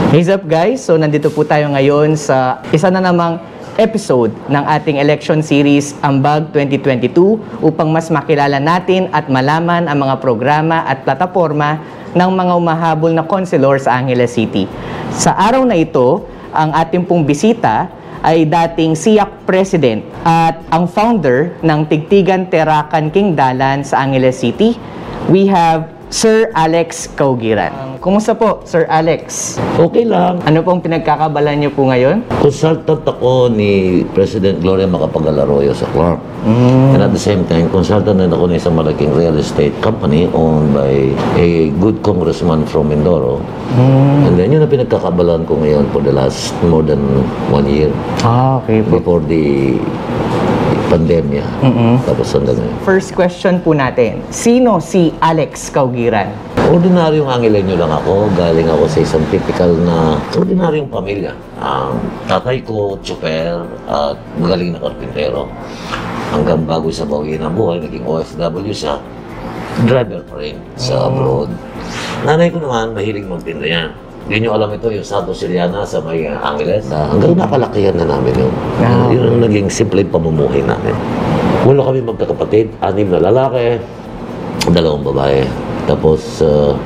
What's up guys? So nandito po tayo ngayon sa isa na namang episode ng ating election series Ambag 2022 upang mas makilala natin at malaman ang mga programa at plataforma ng mga umahabol na konselor sa Angeles City. Sa araw na ito, ang ating pong bisita ay dating SIAC President at ang founder ng Tigtigan Terakan King Dalan sa Angeles City. We have Sir Alex Caugiran. Kumusta po, Sir Alex? Okay lang. Ano pong pinagkakabalan niyo po ngayon? Consultant ako ni President Gloria Macapagal-Arroyo sa Clark. And at the same time, consultant din ako ng isang malaking real estate company owned by a good congressman from Mindoro. And then yun ang pinagkakabalan ko ngayon for the last more than 1 year. Okay po. Before the pandemya. Tapos hanggang ngayon. First question po natin. Sino si Alex Caugiran? Ordinaryong Angelenyo lang ako. Galing ako sa isang typical na ordinaryong pamilya. Ang tatay ko, tsuper at magaling na karpintero. Hanggang bago sa bawiin ng buhay, naging OFW siya. Driver pa rin sa abroad. Nanay ko naman, mahilig magtinda yan. Hindi nyo alam ito, yung Santo Siliana sa may Angeles. Hanggang nakalakihan na namin yun. Yun ang naging simple pamumuhay namin. Wala kami magkakapatid, 6 na lalaki, 2 babae. Tapos,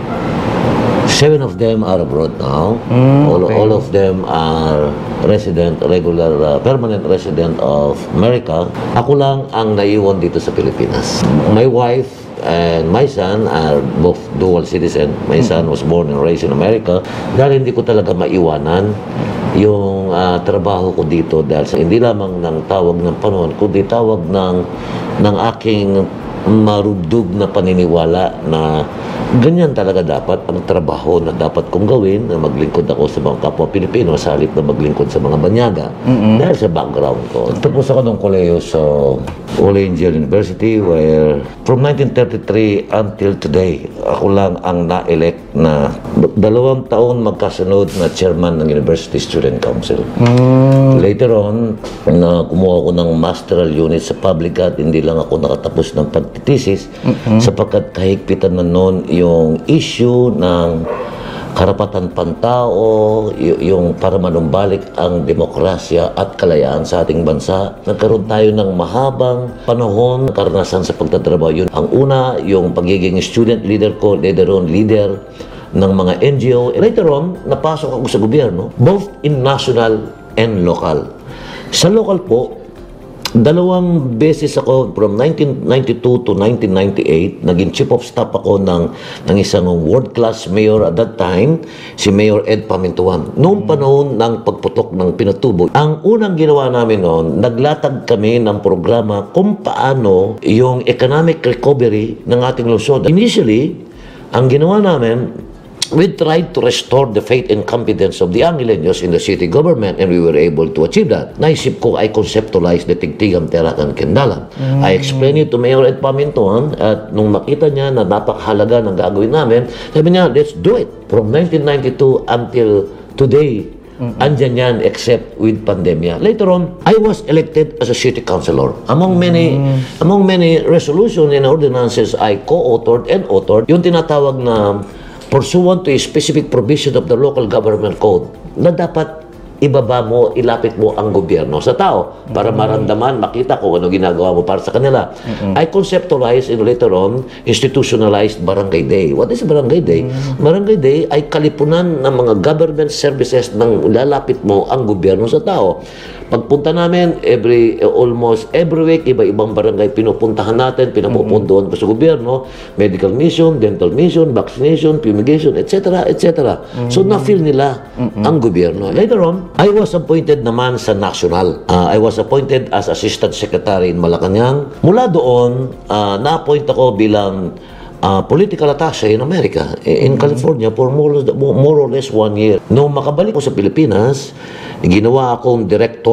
7 of them are abroad now. All of them are permanent resident of America. Ako lang ang naiwan dito sa Pilipinas. My wife and my son are both dual citizen. My son was born and raised in America. Dahil hindi ko talaga maiwanan yung trabaho ko dito dahil sa hindi lamang ng tawag ng panahon, kundi tawag ng aking marubdog na paniniwala na ganyan talaga dapat ang trabaho na dapat kong gawin, na maglingkod ako sa mga kapwa Pilipino sa halip na maglingkod sa mga banyaga dahil sa background ko. Tapos ako ng koleyo sa All Angel University where from 1933 until today, ako lang ang na-elect na 2 taon magkasunod na chairman ng University Student Council. Later on, na kumuha ko ng masteral unit sa public at hindi lang ako nakatapos ng pagtitisis sapagkat kahigpitan na noon yung issue ng karapatan pantao, yung para manumbalik ang demokrasya at kalayaan sa ating bansa. Nagkaroon tayo ng mahabang panahon, karanasan sa pagtatrabaho. Yun. Ang una, yung pagiging student leader ko, later on leader ng mga NGO. Later on, napasok ako sa gobyerno, both in national and local. Sa local po, 2 beses ako from 1992 to 1998, naging chief of staff ako ng isang world-class mayor at that time, si Mayor Ed Pamintuan. Noong panahon ng pagputok ng Pinatubo, ang unang ginawa namin noon, naglatag kami ng programa kung paano yung economic recovery ng ating lungsod. Initially, ang ginawa namin, we tried to restore the faith and confidence of the Angelenos in the city government and we were able to achieve that. Naisip ko, I conceptualized the Tigtigan Terakan King Dalan. I explained it to Mayor Ed Pamintuan at nung makita niya na napakahalaga ng gagawin namin, sabi niya, let's do it. From 1992 until today, andyan yan except with pandemya. Later on, I was elected as a city councilor. Among many resolutions and ordinances I co-authored and authored, yung tinatawag na pursuant to a specific provision of the local government code na dapat ibaba mo, ilapit mo ang gobyerno sa tao para maramdaman, makita ko ano ginagawa mo para sa kanila. I conceptualized and later on institutionalized Barangay Day. What is Barangay Day? Barangay Day ay kalipunan ng mga government services nang lalapit mo ang gobyerno sa tao. Pagpunta namin, almost every week, iba-ibang barangay pinupuntahan natin, pinapupundoon ko sa gobyerno, medical mission, dental mission, vaccination, fumigation, etc., etc. So, na-feel nila ang gobyerno. Later on, I was appointed naman sa national. I was appointed as Assistant Secretary in Malacanang. Mula doon, na-appoint ako bilang political attaché in America, in California for more or less 1 year. Nung makabalik ko sa Pilipinas, ginawa akong director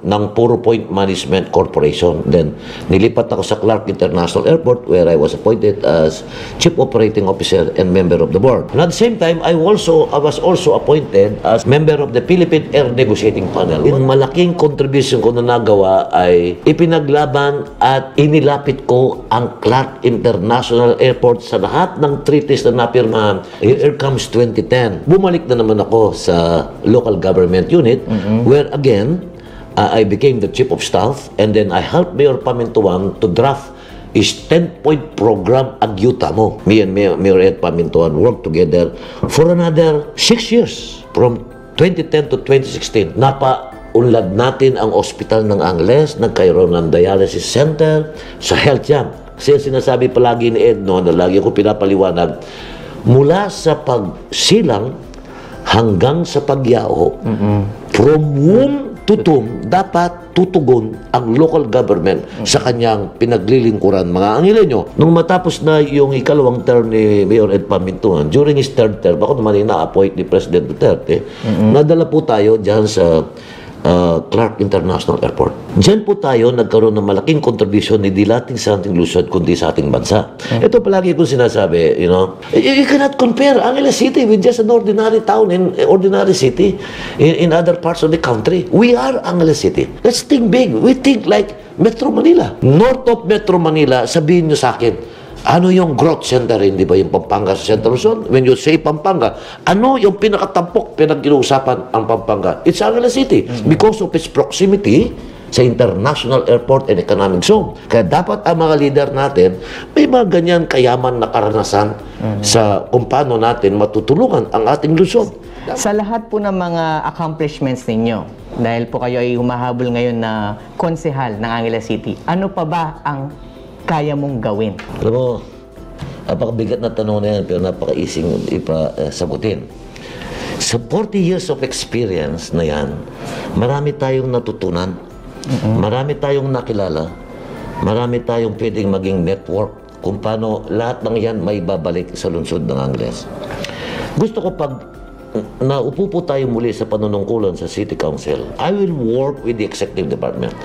ng Puro Point Management Corporation. Then, nilipat ako sa Clark International Airport where I was appointed as Chief Operating Officer and member of the board. And at the same time, I was also appointed as member of the Philippine Air Negotiating Panel. Yung malaking contribution ko na nagawa ay ipinaglaban at inilapit ko ang Clark International Airport sa lahat ng treaties na napirmahan. Here comes 2010. Bumalik na naman ako sa local government unit where again, I became the Chief of Staff and then I helped Mayor Pamintuan to draft his 10-point program Agyuta Mo. Me and Mayor Ed Pamintuan worked together for another 6 years from 2010 to 2016. Unlad natin ang ospital ng Angeles, nagkaroon ng dialysis center sa health yan. Kasi sinasabi palagi ni Ed, no, na lagi ko pinapaliwanag, mula sa pagsilang hanggang sa pagyaho, from womb to tomb, dapat tutugon ang local government sa kanyang pinaglilingkuran, mga Angelenyo. Nung matapos na yung ikalawang term ni Mayor Ed Pamintuan, during his third term, ako naman ina-appoint ni President Duterte, nadala po tayo dyan sa Clark International Airport. Diyan po tayo nagkaroon ng malaking contribution hindi lating sa ating Luzon kundi sa ating bansa. Ito palagi kong sinasabi, you know, you cannot compare Angeles City with just an ordinary town in ordinary city in other parts of the country. We are Angeles City. Let's think big. We think like Metro Manila. North of Metro Manila, sabihin nyo sa akin, ano yung growth center, hindi ba yung Pampanga sa Central Luzon? When you say Pampanga, ano yung pinakatampok pinag-iusapan ang Pampanga? It's Angeles City because of its proximity sa international airport and economic zone. Kaya dapat ang mga leader natin may mga ganyan kayaman na karanasan sa kung paano natin matutulungan ang ating Luzon. Sa lahat po ng mga accomplishments ninyo, dahil po kayo ay humahabol ngayon na konsehal ng Angeles City, ano pa ba ang kaya mong gawin? Alam mo, napakabigat na tanong na yan, pero napaka-easing sagutin. Sa 40 years of experience na yan, marami tayong natutunan, marami tayong nakilala, marami tayong pwedeng maging network kung paano lahat ng yan may babalik sa lungsod ng Angeles. Gusto ko pag naupo po tayo muli sa panunungkulan sa City Council, I will work with the Executive Department.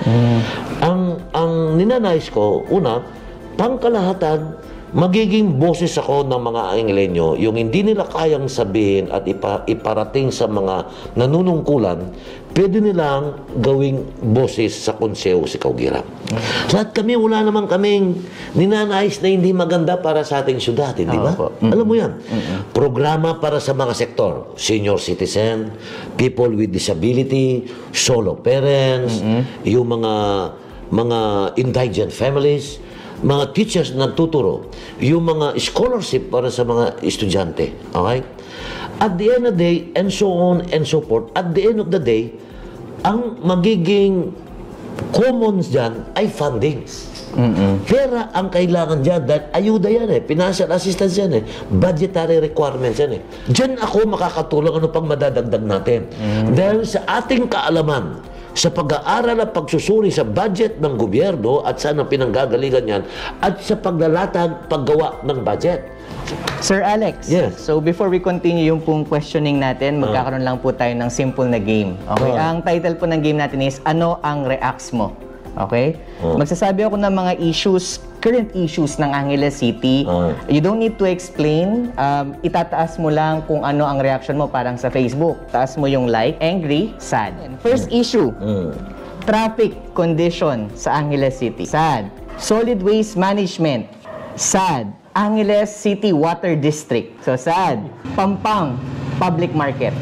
Ang ninanais ko, una, pangkalahatan, magiging boses ako ng mga Anglenyo, yung hindi nila kayang sabihin at iparating sa mga nanunungkulan, pwede nilang gawing boses sa konseho si Kaugira. Lahat kami, wala naman kaming ninanais na hindi maganda para sa ating syudad, hindi ba? Alam mo yan. Programa para sa mga sektor, senior citizen, people with disability, solo parents, yung mga indigent families, mga teachers na nagtuturo, yung mga scholarship para sa mga estudyante. Okay? At the end of the day, and so on and so forth, at the end of the day, ang magiging commons dyan ay funding. Pera ang kailangan dyan dahil ayuda yan eh, financial assistance yan eh, budgetary requirements yan eh. Dyan ako makakatulong ano pang madadagdag natin. Dahil sa ating kaalaman, sa pag-aaral at pagsusuri sa budget ng gobyerno at saan ang pinanggagalingan yan at sa paglalatag, paggawa ng budget. Sir Alex, yes. So before we continue yung pong questioning natin, magkakaroon lang po tayo ng simple na game. Okay? Ang title po ng game natin is, ano ang reacts mo? Okay? Magsasabi ako ng mga issues, current issues ng Angeles City. You don't need to explain. Itataas mo lang kung ano ang reaction mo, parang sa Facebook. Taas mo yung like, angry, sad. First issue, traffic condition sa Angeles City. Sad. Solid waste management. Sad. Angeles City Water District. So sad. Pampang Public Market.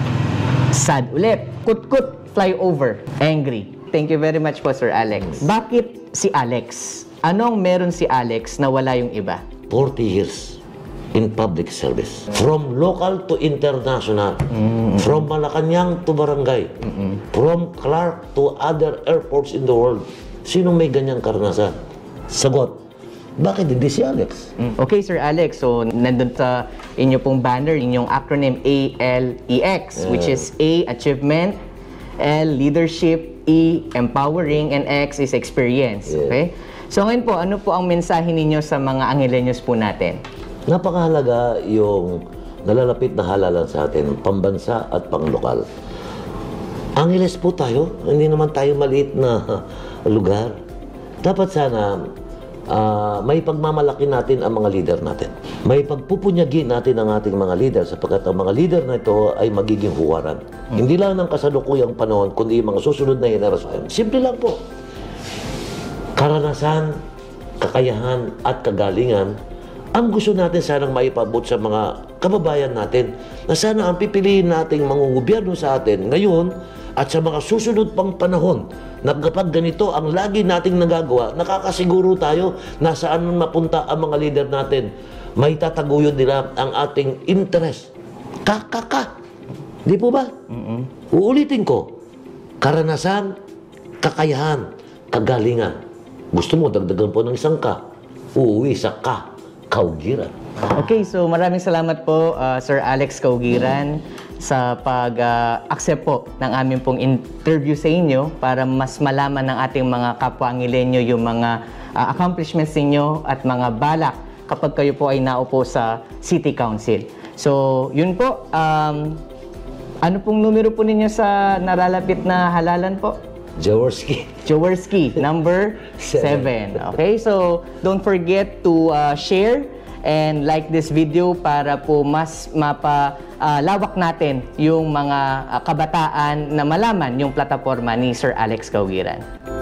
Sad ulit. Kutkut flyover. Angry. Thank you very much po, Sir Alex. Bakit si Alex? Anong meron si Alex na wala yung iba? 40 years in public service. From local to international. From Malacanang to barangay. From Clark to other airports in the world. Sinong may ganyang karanasan? Sagot, bakit hindi si Alex? Okay, Sir Alex. So, nandun sa inyo pong banner, inyong acronym ALEX, which is A, achievement, L, leadership, E, empowering, and X is experience. Okay? So ngayon po, ano po ang mensahe ninyo sa mga Angelenyos po natin? Napakahalaga yung nalalapit na halalan sa atin, pambansa at panglokal. Angeles po tayo, hindi naman tayo maliit na lugar. Dapat sana may pagmamalaki natin ang mga leader natin. May pagpupunyagi natin ang ating mga leader sapagkat ang mga leader na ito ay magiging huwaran. Hindi lang ng kasalukuyang panahon, kundi mga susunod na henerasyon. Simple lang po. Karanasan, kakayahan at kagalingan ang gusto natin sanang maipabot sa mga kababayan natin na sana ang pipiliin nating mangungobyerno sa atin ngayon at sa mga susunod pang panahon na kapag ganito ang lagi nating nagagawa, nakakasiguro tayo na saan man mapunta ang mga leader natin. May tataguyod nila ang ating interest. Di po ba? Uulitin ko. Karanasan, kakayahan, kagalingan. Gusto mo, dagdagan po ng isang ka. Uuwi sa kaugiran. Okay, so maraming salamat po, Sir Alex Kaugiran, sa pag-accept po ng aming pong interview sa inyo para mas malaman ng ating mga kapwa Angileño yung mga accomplishments ninyo at mga balak kapag kayo po ay naupo sa City Council. So, yun po. Ano pong numero po ninyo sa nalalapit na halalan po? Jaworski, number 7. Okay, so don't forget to share and like this video para po mas mapalawak natin yung mga kabataan na malaman yung plataforma ni Sir Alex Kaugiran.